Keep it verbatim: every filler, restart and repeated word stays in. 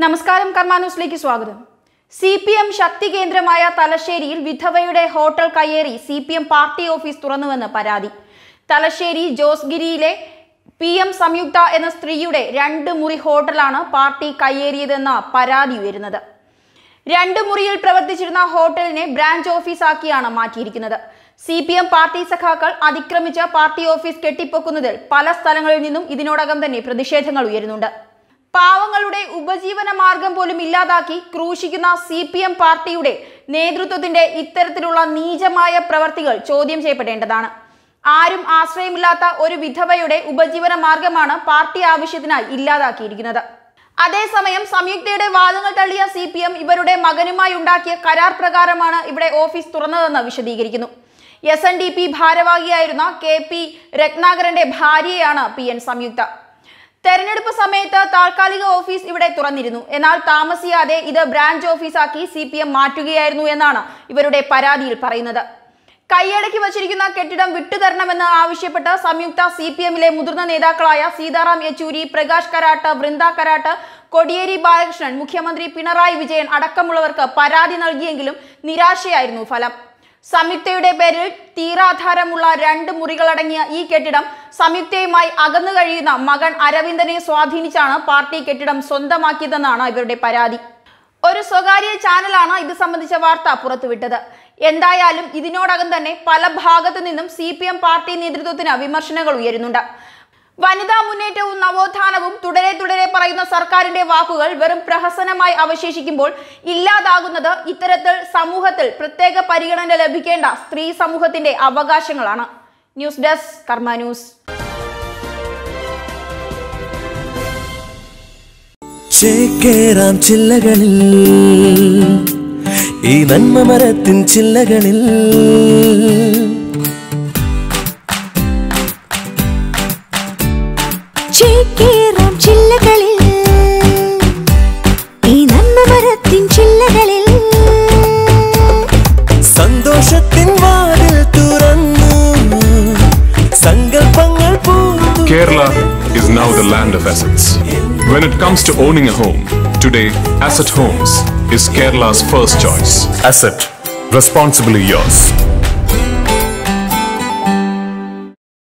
നമസ്കാരം കർമ്മ ന്യൂസിലേക്ക് സ്വാഗതം. സി പി എം ശക്തി കേന്ദ്രമായ തലശ്ശേരിയിൽ വിധവയുടെ ഹോട്ടൽ കയ്യേറി C P M party office തുറന്നുവെന്ന് പരാതി. തലശ്ശേരി ജോസ്ഗിരിയിലെ പി എം സംയുക്ത എന്ന സ്ത്രീയുടെ രണ്ട് മുറി ഹോട്ടലാണ് പാർട്ടി കയ്യേറിയതെന്ന പരാതി ഉയരുന്നത്. രണ്ട് മുറിയിൽ പ്രവർത്തിച്ചിരുന്ന ഹോട്ടലിനെ ബ്രാഞ്ച് ഓഫീസാക്കിയാണ് മാറ്റിയിരിക്കുന്നത്. സി പി എം പാർട്ടി സഖാക്കൾ അതിക്രമിച്ച പാർട്ടി ഓഫീസ് കെട്ടിപ്പൊക്കുന്നതിൽ പല സ്ഥലങ്ങളിൽ നിന്നും ഇതിനോടകം തന്നെ പ്രതിഷേധങ്ങൾ ഉയരുന്നുണ്ട്. പാവങ്ങളുടെ ഉപജീവന മാർഗം പോലും ഇല്ലാതാക്കി ക്രൂശിക്കുന്ന സി പി എം പാർട്ടിയുടെ നേതൃത്വത്തിന്റെ ഇത്തരത്തിലുള്ള നീചമായ പ്രവർത്തികൾ ചോദ്യം ചെയ്യപ്പെടേണ്ടതാണ്. ആരും ആശ്രയമില്ലാത്ത ഒരു വിധവയുടെ ഉപജീവന മാർഗമാണ് പാർട്ടി ആവശ്യത്തിനായി ഇല്ലാതാക്കിയിരിക്കുന്നത്. അതേസമയം സംയുക്തയുടെ വാദങ്ങൾ തള്ളിയ സി പി എം ഇവരുടെ മകനുമായി ഉണ്ടാക്കിയ കരാർ പ്രകാരമാണ് ഇവിടെ ഓഫീസ് തുറന്നതെന്ന് വിശദീകരിക്കുന്നു. എസ് എൻ ഡി പി ഭാരവാഹിയായിരുന്ന കെ പി രത്നാകരന്റെ ഭാര്യയാണ് പി എൻ സംയുക്ത. തെരഞ്ഞെടുപ്പ് സമയത്ത് താൽക്കാലിക ഓഫീസ് ഇവിടെ തുറന്നിരുന്നു. എന്നാൽ താമസിയാതെ ഇത് ബ്രാഞ്ച് ഓഫീസാക്കി സി പി എം മാറ്റുകയായിരുന്നു എന്നാണ് ഇവരുടെ പരാതിയിൽ പറയുന്നത്. കൈയടക്കി വച്ചിരിക്കുന്ന കെട്ടിടം വിട്ടുതരണമെന്ന് ആവശ്യപ്പെട്ട് സംയുക്ത സി പി എമ്മിലെ മുതിർന്ന നേതാക്കളായ സീതാറാം യെച്ചൂരി, പ്രകാശ് കരാട്ട്, വൃന്ദ കരാട്ട്, കോടിയേരി ബാലകൃഷ്ണൻ, മുഖ്യമന്ത്രി പിണറായി വിജയൻ അടക്കമുള്ളവർക്ക് പരാതി നൽകിയെങ്കിലും നിരാശയായിരുന്നു ഫലം. സംയുക്തയുടെ പേരിൽ തീരാധാരമുള്ള രണ്ട് മുറികളടങ്ങിയ ഈ കെട്ടിടം സംയുക്തയുമായി അകന്നു കഴിയുന്ന മകൻ അരവിന്ദനെ സ്വാധീനിച്ചാണ് പാർട്ടി കെട്ടിടം സ്വന്തമാക്കിയതെന്നാണ് ഇവരുടെ പരാതി. ഒരു സ്വകാര്യ ചാനലാണ് ഇത് സംബന്ധിച്ച വാർത്ത പുറത്തുവിട്ടത്. എന്തായാലും ഇതിനോടകം തന്നെ പല ഭാഗത്തു നിന്നും സി പി എം പാർട്ടി നേതൃത്വത്തിന് വിമർശനങ്ങൾ ഉയരുന്നുണ്ട്. വനിതാ മുന്നേറ്റവും നവോത്ഥാനവും തുടരെ തുടരെ പറയുന്ന സർക്കാരിന്റെ വാക്കുകൾ വെറും പ്രഹസനമായി അവശേഷിക്കുമ്പോൾ ഇല്ലാതാകുന്നത് ഇത്തരത്തിൽ സമൂഹത്തിൽ പ്രത്യേക പരിഗണന ലഭിക്കേണ്ട സ്ത്രീ സമൂഹത്തിന്റെ അവകാശങ്ങളാണ്. News desk Karma news. ചേക്കേറാം ചില്ലകളിൽ ഈ നന്മ മരത്തിൻ ചില്ലകളിൽ ചേക്കേറാം ചില്ലകളിൽ ഈ നന്മ മരത്തിൻ ചില്ലകളിൽ സന്തോഷത്തിൻ വാതിൽ തുറന്നു സങ്കൽപ്പങ്ങൾ പൂത്തു. Kerala is now the land of assets. When it comes to owning a home, today Asset Homes is Kerala's first choice. Asset, responsibly yours.